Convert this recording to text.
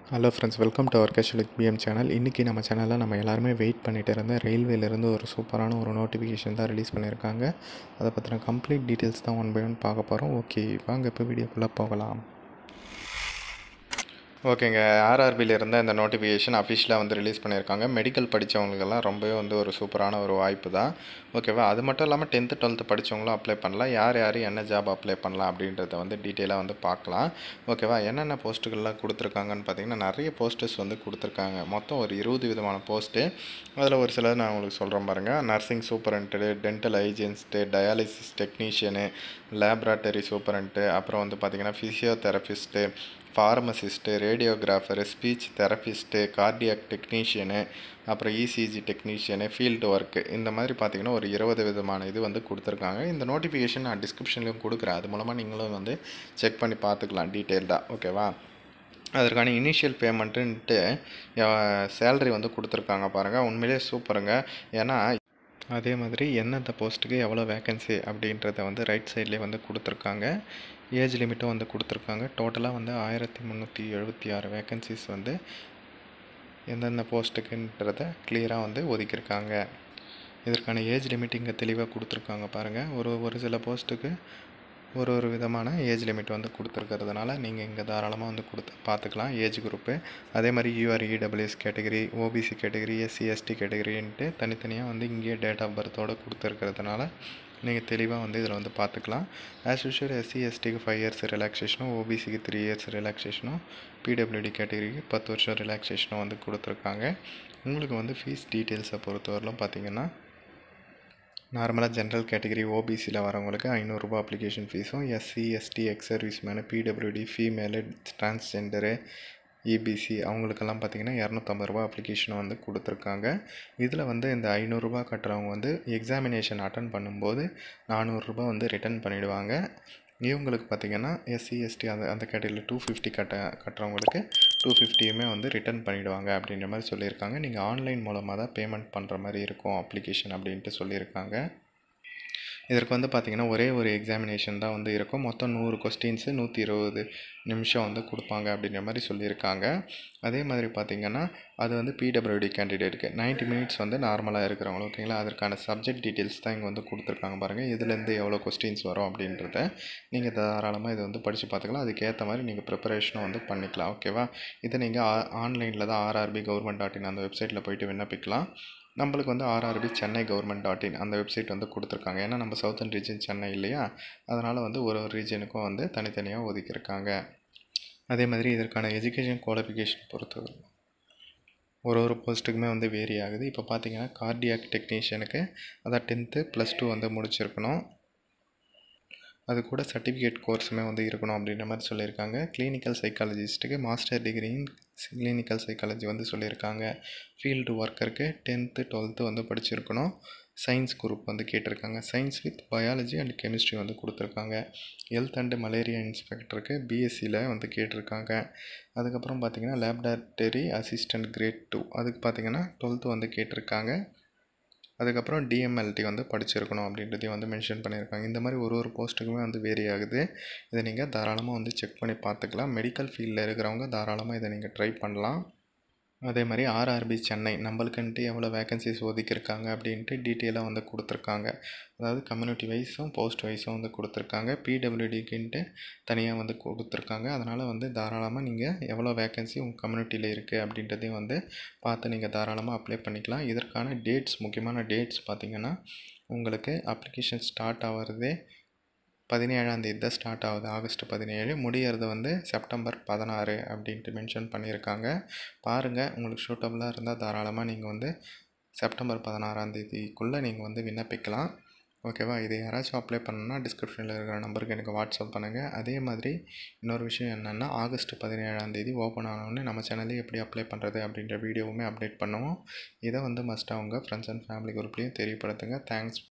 Hello friends, welcome to our casual PM channel. இன்றைக்கி நம்ம சேனலில் நம்ம எல்லாருமே வெயிட் பண்ணிகிட்டு இருந்த ரயில்வேலேருந்து ஒரு சூப்பரான ஒரு நோட்டிஃபிகேஷன் தான் ரிலீஸ் பண்ணியிருக்காங்க. அதை பற்றின கம்ப்ளீட் டீட்டெயில்ஸ் தான் ஒன் பை ஒன் பார்க்க போகிறோம். ஓகே, வாங்க இப்போ வீடியோக்குள்ளே போகலாம். ஓகேங்க, ஆர்ஆர்பியில் இருந்த இந்த நோட்டிஃபிகேஷன் அஃபிஷியலாக வந்து ரிலீஸ் பண்ணியிருக்காங்க. மெடிக்கல் படித்தவங்களுக்கெல்லாம் ரொம்பவே வந்து ஒரு சூப்பரான ஒரு வாய்ப்பு தான். ஓகேவா, அது மட்டும் இல்லாமல் 10th 12th படித்தவங்களும் அப்ளை பண்ணலாம். யார் என்ன ஜாப் அப்ளை பண்ணலாம் அப்படின்றத வந்து டீட்டெயிலாக வந்து பார்க்கலாம். ஓகேவா, என்னென்ன போஸ்ட்டுகள்லாம் கொடுத்துருக்காங்கன்னு பார்த்தீங்கன்னா நிறைய போஸ்டர்ஸ் வந்து கொடுத்துருக்காங்க. மொத்தம் ஒரு 20 விதமான போஸ்ட்டு. அதில் ஒரு சிலர் நான் உங்களுக்கு சொல்கிறேன் பாருங்கள். Nursing superintendent, dental hygienist, dialysis technician, laboratory superintendent, அப்புறம் வந்து பார்த்திங்கன்னா physiotherapist, pharmacist, radiographer, speech therapist, cardiac technician, அப்புறம் இசிஜி டெக்னீஷியனு, ஃபீல்டு ஒர்க்கு, இந்த மாதிரி பார்த்திங்கன்னா ஒரு 20 விதமான இது வந்து கொடுத்துருக்காங்க. இந்த நோட்டிஃபிகேஷன் நான் டிஸ்கிரிப்ஷன்லேயும் கொடுக்குறேன். அது மூலமாக நீங்களும் வந்து செக் பண்ணி பார்த்துக்கலாம் டீட்டெயில்டாக. ஓகேவா, அதற்கான இனிஷியல் பேமெண்ட்டுன்ட்டு சேலரி வந்து கொடுத்துருக்காங்க பாருங்கள். உண்மையிலே சூப்பருங்க. ஏன்னா அதே மாதிரி எந்தெந்த போஸ்ட்டுக்கு எவ்வளோ வேக்கன்சி அப்படின்றத வந்து ரைட் சைட்லேயே வந்து கொடுத்துருக்காங்க. ஏஜ் லிமிட்டும் வந்து கொடுத்துருக்காங்க. டோட்டலாக வந்து 1376 வேக்கன்சிஸ் வந்து எந்தெந்த போஸ்ட்டுக்குன்றத கிளியராக வந்து ஒதுக்கியிருக்காங்க. இதற்கான ஏஜ் லிமிட் இங்கே தெளிவாக கொடுத்துருக்காங்க பாருங்கள். ஒரு சில போஸ்ட்டுக்கு ஒரு விதமான ஏஜ் லிமிட் வந்து கொடுத்துருக்கிறதுனால நீங்கள் இங்கே தாராளமாக வந்து பார்த்துக்கலாம் ஏஜ் குரூப்பு. அதே மாதிரி UR EWS category, OBC category, SC ST கேட்டகரின்ட்டு தனித்தனியாக வந்து இங்கேயே டேட் ஆஃப் பர்த்தோடு கொடுத்துருக்கிறதுனால நீங்கள் தெளிவாக வந்து இதில் வந்து பார்த்துக்கலாம். ஆஸ் யூஷுவல் எஸ்சி எஸ்டிக்கு 5 years ரிலாக்ஸேஷனும், ஓபிசிக்கு 3 years ரிலாக்ஸேஷனும், பிடபிள்யூடி கேட்டகரிக்கு 10 வருஷம் ரிலாக்ஸேஷனும் வந்து கொடுத்துருக்காங்க. உங்களுக்கு வந்து ஃபீஸ் டீட்டெயில்ஸை பொறுத்தவரையிலும் பார்த்திங்கன்னா நார்மலாக ஜென்ரல் கேட்டகரி ஓபிசியில் வரவங்களுக்கு 500 ரூபா அப்ளிகேஷன் ஃபீஸும், SC ST ex service man, PWD, female, transgender, EBC அவங்களுக்கெல்லாம் பார்த்திங்கன்னா 250 ரூபா அப்ளிகேஷனை வந்து கொடுத்துருக்காங்க. இதில் வந்து இந்த 500 ரூபா கட்டுறவங்க வந்து எக்ஸாமினேஷன் அட்டன் பண்ணும்போது 400 ரூபா வந்து ரிட்டர்ன் பண்ணிவிடுவாங்க. இவங்களுக்கு பார்த்திங்கன்னா எஸ்சி எஸ்டி அந்த கேட்டகரியில் 250 கட்டுறவங்களுக்கு 250யுமே வந்து ரிட்டர்ன் பண்ணிவிடுவாங்க அப்படின்ற மாதிரி சொல்லியிருக்காங்க. நீங்கள் ஆன்லைன் மூலமாக தான் பேமெண்ட் பண்ணுற மாதிரி இருக்கும் அப்ளிகேஷன் அப்படின்ட்டு சொல்லியிருக்காங்க. இதற்கு வந்து பார்த்திங்கன்னா ஒரே ஒரு எக்ஸாமினேஷன் தான் வந்து இருக்கும். மொத்தம் 100 கொஸ்டின்ஸு 120 நிமிஷம் வந்து கொடுப்பாங்க அப்படின்ற மாதிரி சொல்லியிருக்காங்க. அதே மாதிரி பார்த்திங்கன்னா அது வந்து பிடபிள்யூடி கேண்டிடேட்டுக்கு 90 மினிட்ஸ் வந்து நார்மலாக இருக்கிறவங்க. ஓகேங்களா, அதற்கான சப்ஜெக்ட் டீட்டெயில்ஸ் தான் இங்கே வந்து கொடுத்துருக்காங்க பாருங்கள். இதுலேருந்து எவ்வளோ கொஸ்டின்ஸ் வரும் அப்படின்றத நீங்கள் தாராளமாக இதை வந்து படித்து பார்த்துக்கலாம். அதுக்கேற்ற மாதிரி நீங்கள் ப்ரிப்பரேஷனும் வந்து பண்ணிக்கலாம். ஓகேவா, இதை நீங்கள் ஆன்லைனில் தான் rrbgovernment.in அந்த வெப்சைட்டில் போய்ட்டு விண்ணப்பிக்கலாம். நம்மளுக்கு வந்து RRB சென்னை government.in அந்த வெப்சைட் வந்து கொடுத்துருக்காங்க. ஏன்னா நம்ம சவுத்தர்ன் ரீஜன் சென்னை இல்லையா, அதனால் வந்து ஒரு ரீஜனுக்கும் வந்து தனித்தனியாக ஒதுக்கியிருக்காங்க. அதே மாதிரி இதற்கான எஜுகேஷன் குவாலிஃபிகேஷன் பொறுத்தது ஒரு போஸ்ட்டுக்குமே வந்து வேரி ஆகுது. இப்போ பார்த்தீங்கன்னா கார்டியாக் டெக்னீஷியனுக்கு அதான் 10th +2 வந்து முடிச்சிருக்கணும். அது கூட சர்டிஃபிகேட் கோர்ஸுமே வந்து இருக்கணும் அப்படின்ற மாதிரி சொல்லியிருக்காங்க. கிளினிக்கல் சைக்காலஜிஸ்ட்டுக்கு master degree in clinical psychology வந்து சொல்லியிருக்காங்க. ஃபீல்டு ஒர்க்கருக்கு 10th 12th வந்து படிச்சிருக்கணும். சயின்ஸ் குரூப் வந்து கேட்டிருக்காங்க. Science with biology and chemistry வந்து கொடுத்துருக்காங்க. ஹெல்த் அண்டு மலேரியா இன்ஸ்பெக்டருக்கு பிஎஸ்சியில் வந்து கேட்டிருக்காங்க. அதுக்கப்புறம் பார்த்திங்கன்னா லேப்ராட்டரி அசிஸ்டன்ட் கிரேட் 2 அதுக்கு பார்த்திங்கன்னா 12th வந்து கேட்டிருக்காங்க. அதுக்கப்புறம் டிஎம்எல்டி வந்து படிச்சிருக்கணும் அப்படின்றதையும் வந்து மென்ஷன் பண்ணியிருக்காங்க. இந்த மாதிரி ஒரு போஸ்ட்டுக்குமே வந்து வேரி ஆகுது. இதை நீங்கள் தாராளமாக வந்து செக் பண்ணி பார்த்துக்கலாம். மெடிக்கல் ஃபீல்டில் இருக்கிறவங்க தாராளமாக இதை நீங்கள் ட்ரை பண்ணலாம். அதே மாதிரி ஆர்ஆர்பி சென்னை நம்மளுக்குன்ட்டு எவ்வளோ வேக்கன்சிஸ் ஒதுக்கியிருக்காங்க அப்படின்ட்டு டீட்டெயிலாக வந்து கொடுத்துருக்காங்க. அதாவது கம்யூனிட்டி வைஸும் போஸ்ட் வைஸும் வந்து கொடுத்துருக்காங்க. பிடபிள்யூடிக்குன்ட்டு தனியாக வந்து கொடுத்துருக்காங்க. அதனால் வந்து தாராளமாக நீங்கள் எவ்வளோ வேக்கன்சி உங்கள் கம்யூனிட்டியில் இருக்குது அப்படின்றதையும் வந்து பார்த்து நீங்கள் தாராளமாக அப்ளை பண்ணிக்கலாம். இதற்கான டேட்ஸ், முக்கியமான டேட்ஸ் பார்த்திங்கன்னா உங்களுக்கு அப்ளிகேஷன் ஸ்டார்ட் ஆகிறதே 17ஆம் தேதி தான் ஸ்டார்ட் ஆகுது. ஆகஸ்ட் 17 முடியறது வந்து செப்டம்பர் 16 அப்படின்ட்டு மென்ஷன் பண்ணியிருக்காங்க. பாருங்கள், உங்களுக்கு சூட்டபுளாக இருந்தால் தாராளமாக நீங்கள் வந்து செப்டம்பர் 16ஆம் தேதிக்குள்ளே நீங்கள் வந்து விண்ணப்பிக்கலாம். ஓகேவா, இது யாராச்சும் அப்ளை பண்ணணுன்னா டிஸ்கிரிப்ஷனில் இருக்கிற நம்பருக்கு எனக்கு வாட்ஸ்அப் பண்ணுங்கள். அதே மாதிரி இன்னொரு விஷயம் என்னென்னா ஆகஸ்ட் 17ஆம் தேதி ஓப்பன் ஆனவுடனே நம்ம சேனல்லே எப்படி அப்ளை பண்ணுறது அப்படின்ற வீடியோவுமே அப்டேட் பண்ணுவோம். இதை வந்து மஸ்ட்டாக உங்கள் ஃப்ரெண்ட்ஸ் அண்ட் ஃபேமிலி குரூப்லேயும் தெரியப்படுத்துங்க. தேங்க்ஸ்.